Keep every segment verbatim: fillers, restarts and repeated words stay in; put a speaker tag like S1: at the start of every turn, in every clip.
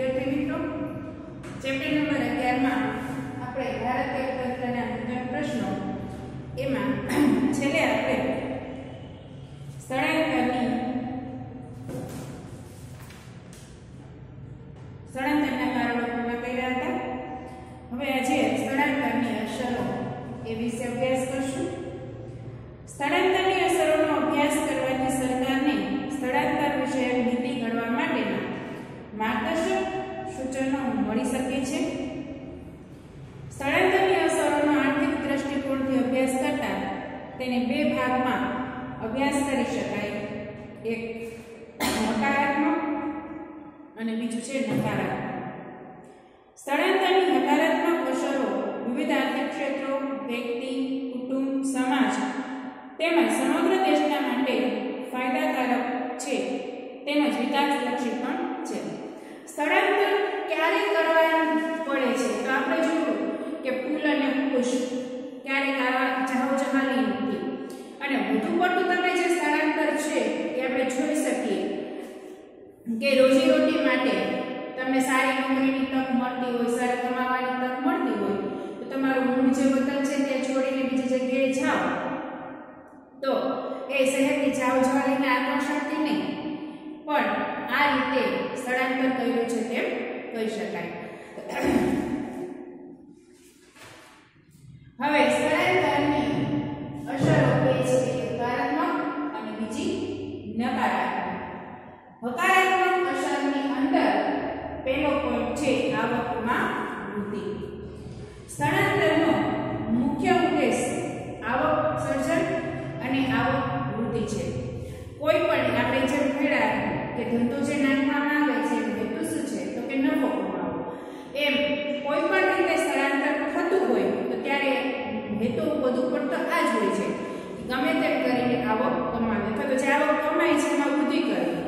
S1: વિદ્યાર્થી મિત્રો, chapter number અગિયાર માં આપણે ભારત અર્થતંત્રના મુખ્ય પ્રશ્નો એમાં છેલ્લે આપણે સ્થળાંતરની સ્થળાંતરના કારણો પૂર્ણ કર્યા હતા. હવે આજે સ્થળાંતરની અસરો એ વિશે અભ્યાસ કરશું. સ્થળાંતરની અસરોનો અભ્યાસ કરવાથી સરકારને સ્થળાંતર વિષયક નીતિ ઘડવા માટેના માર્ગદર્શક સૂચનો મળી શકે છે. સ્થળાંતરની અસરોનો આર્થિક દ્રષ્ટિકોણથી અભ્યાસ કરતા તેને બે ભાગમાં અભ્યાસ કરી શકાય. એક હકારાત્મક અને બીજું છે નકારાત્મક. સ્થળાંતરની હકારાત્મક અસરો વિવિધ આર્થિક ક્ષેત્રો, વ્યક્તિ, કુટુંબ, સમાજ તેમજ સમગ્ર દેશના માટે ફાયદાકારક છે તેમજ વિકાસલક્ષી પણ છે. સ્થળાંતર ક્યારે કરવા પડે છે તો આપણે જોયું કે પુલ અને પુશ ક્યારે કરવા જાવ જવાની નથી. અને વધુ પડતું તમે જે સ્થળાંતર છે એ આપણે જોઈ શકીએ કે રોજીરોટી માટે તમને સારી નોકરીની તક મળતી હોય, સારી કમાવાની તક મળતી હોય તો તમારું મૂળ જે વતન છે તે છોડીને બીજી જગ્યાએ જાઓ તો એ શહેરની જાવ જવાલીને આકર્ષણથી નહીં પણ આ રીતે સ્થળાંતર કર્યું છે તેમ કહી શકાય. હવે સ્થળાંતરની અસરો બે છે, હકારાત્મક અને બીજી નકારાત્મક. હકારાત્મક અસરની અંદર પહેલો પોઈન્ટ છે આવકમાં વૃદ્ધિ. સ્થળાંતરનો મુખ્ય ઉદ્દેશ આવક સર્જન અને આવક વૃદ્ધિ છે. કોઈ પણ આપણે જેમ ભણ્યા કે ધંધો જે નાખવામાં આવે છે હેતુ શું છે તો કે નફો કમાવો. એમ કોઈ પણ રીતે સ્થળાંતર થતું હોય તો ત્યારે હેતુ વધુ પડતો આ જ હોય છે ગમે તેમ કરીને આવક કમાવી અથવા તો જે આવક કમાય છે એમાં વૃદ્ધિ કરવી.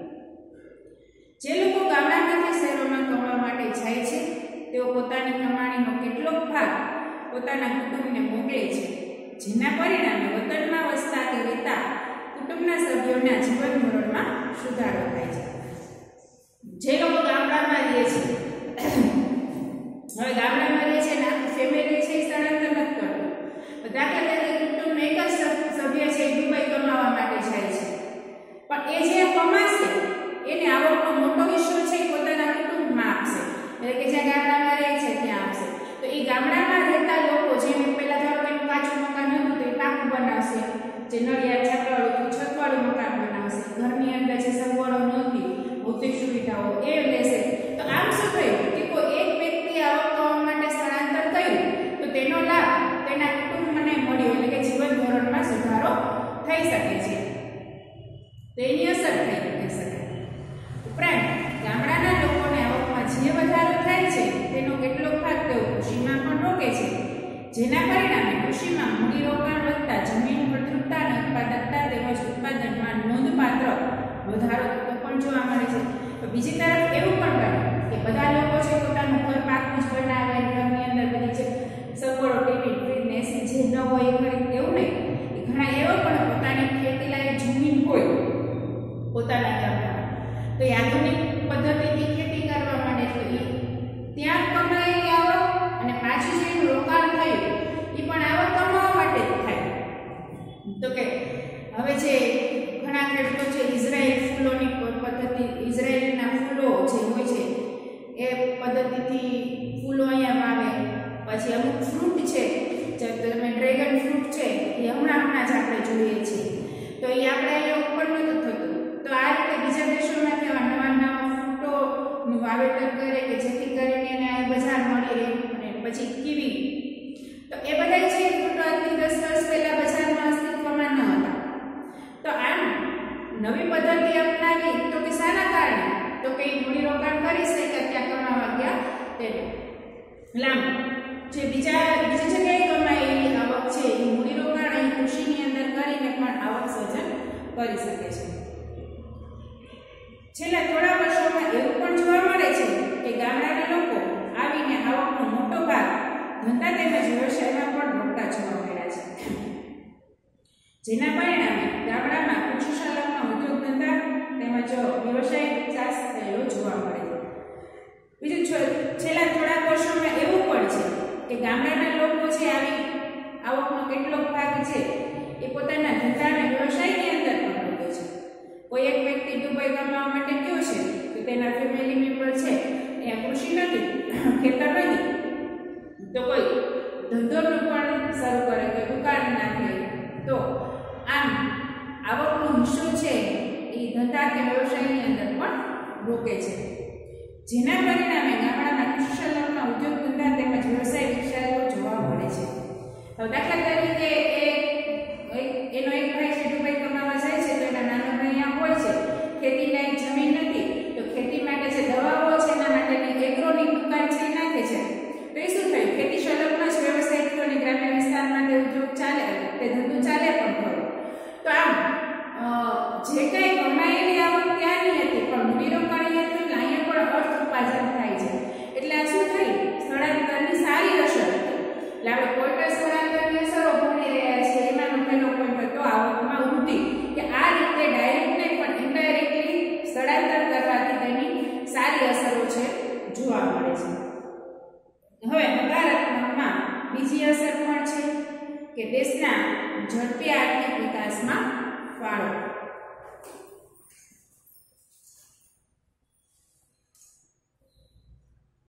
S1: જે લોકો ગામડામાંથી શહેરોમાં કમાવા માટે જાય છે તેઓ પોતાની કમાણીનો કેટલોક ભાગ પોતાના કુટુંબને મોકલે છે, જેના પરિણામે વતનમાં વસતા કે રહેતા કુટુંબના સભ્યોના જીવન ધોરણમાં સુધારો થાય છે. જે લોકો ગામડામાં રહે છે હવે ગામડામાં રહે છે ને આખું ફેમિલી છે એ સ્થળાંતર નથી કરતું. દાખલા તરીકે કુટુંબનો એક જ સભ્ય છે એ દુબઈ કમાવા માટે જાય છે પણ એ જે કમાશે એને આવકનો મોટો હિસ્સો છે એ પોતાના કુટુંબમાં આપશે, એટલે કે જ્યાં ગામડામાં રહે છે ત્યાં આપશે. તો એ ગામડામાં રહેતા લોકો જેમ પહેલા ધારો કે કાચું મકાન હતું તો એ પાકું બનાવશે, જે નળિયા છતવાળું છતવાળું મકાન બનાવશે, ઘરની અંદર જે સગવડો નહોતી ભૌતિક સુવિધાઓ એ લેશે. તો આમ શું થયું કે કોઈ એક વ્યક્તિ આવક કમાવા માટે સ્થળાંતર કર્યું તો તેનો લાભ તેના કુટુંબને મળ્યો, એટલે કે જીવન ધોરણમાં સુધારો થઈ શકે છે. તેની અસર થઈ શકે. ઉપરાંત ગામડાના લોકોને આવકમાં જે વધારો થાય છે તેનો કેટલો ભાગ તેઓ કૃષિમાં પણ રોકે છે, જેના પરિણામે કૃષિમાં મૂડીરોકાણ વધતા જમીન ફળદ્રુપતા અને ઉત્પાદકતા તેમજ ઉત્પાદનમાં નોંધપાત્ર વધારો થતો પણ જોવા મળે છે. તો બીજી તરફ એવું પણ બને કે બધા લોકો છે પોતાનું ઘર પાકું જ બનાવે, ઘરની અંદર બધી છે સગવડો ટીવી ફ્રીજ ને એસી જે ન હોય એ ખરીદ એવું નહીં. ઘણા એવા પણ પોતાની ખેતીલાયક જમીન હોય પોતાના ગામમાં તો એ આધુનિક પદ્ધતિથી ખેતી કરવા માંડે તો એ ત્યાં કમાયેલી આવક અને પાછું જે રોકાણ થયું એ પણ આવક કમાવા માટે જ થાય. તો કે હવે જે ઘણા ખેડૂતો છે ઇઝરાયલ ફૂલોની પદ્ધતિ, ઇઝરાયલના ફૂલો જે હોય છે એ પદ્ધતિથી ફૂલો અહીંયા વાવે. પછી અમુક ફ્રૂટ છે જે તમે ડ્રેગન ફ્રૂટ છે એ હમણાં હમણાં જ આપણે જોઈએ છીએ તો એ આપણે અહીંયા ઉપર નહોતું થતું. તો આ રીતે બીજા દેશોમાંથી આવા નવા નવા ફ્રૂટોનું વાવેતર કરે કે જેથી કરીને એને આ બજાર મળી રહે. અને પછી કીવી તો એ બધા છે ફ્રૂટો આજથી દસ વર્ષ પહેલા બજારમાં અસ્તિત્વમાં ન હતા. તો આમ નવી પદ્ધતિ અપનાવી તો કે શાના કારણે તો કે મૂડીરોકાણ કરી શકે ત્યાં કમાવા ગયા તેને લાંબુ જે બીજા બીજી જગ્યાએ કમાયેલી આવક છે એ મૂડીરોકાણ અહીં કૃષિની અંદર કરીને પણ આવક સર્જન કરી શકે છે. છેલ્લા થોડા વર્ષોમાં એવું પણ જોવા મળે છે કે ગામડાના લોકો આવીને આવકનો મોટો ભાગ ધંધા તેમજ વ્યવસાયમાં પણ રોકતા જોવા મળ્યા છે, જેના પરિણામે ગામડામાં કૃષિ સંલગ્ન ઉદ્યોગ ધંધા તેમજ વ્યવસાય વિકાસ થયેલો જોવા મળે છે. બીજું છેલ્લા થોડાક વર્ષોમાં એવું પણ છે કે ગામડાના લોકો છે આવી આવકનો કેટલો ભાગ છે એ પોતાના ધંધા અને વ્યવસાયની અંદર પણ રોકે છે. કોઈ એક વ્યક્તિ દુબઈ કમાવા માટે ગયો છે તો તેના ફેમિલી મેમ્બર છે એ કૃષિ નથી, ખેતર નથી, તો કોઈ ધંધોનું પણ શરૂ કરે કે દુકાન નાખે, તો આમ આવકનો હિસ્સો છે એ ધંધા કે વ્યવસાયની અંદર પણ રોકે છે, જેના પરિણામે ગામડાના કુશળતાના ઉદ્યોગ ધંધા તેમજ વ્યવસાય વિકસાયેલો જોવા મળે છે. હવે દાખલા તરીકે એ એનો એક ભાઈ છે દુબઈ કમાવા જાય છે તો એના નાના ભાઈ અહીંયા હોય છે, ખેતી લાયક જમીન નથી તો ખેતી માટે જે દવાઓ છે એના માટેની એગ્રોની દુકાન છે એ નાખે છે, તો એ શું થયું, ખેતી સંલગ્ન જ વ્યવસાયિકોની ગ્રામ્ય વિસ્તારમાં તે ઉદ્યોગ ચાલે, તે ધંધો ચાલે પણ ખરો. તો આમ જે કંઈ કમાયેલી આવક ત્યાંની હતી પણ મૂડીરોકાણની હતી એટલે અહીંયા પણ અર્થ ઉપાર્જન થાય છે. એટલે આ શું થઈ, સ્થળાંતરની સારી અસર હતી. એટલે આપણે કોઈ પણ સ્થળાંતરની અસરો ભણી રહ્યા છીએ, એમાં પહેલો પોઈન્ટ હતો આવકમાં વૃદ્ધિ, કે આ રીતે ડાયરેક્ટ નહીં પણ ઇનડાયરેક્ટલી સ્થળાંતર કરવાથી તેની સારી અસરો છે જોવા મળે છે. હવે હકારાત્મકમાં બીજી અસર પણ છે કે દેશના ઝડપી આર્થિક વિકાસમાં ફાળો.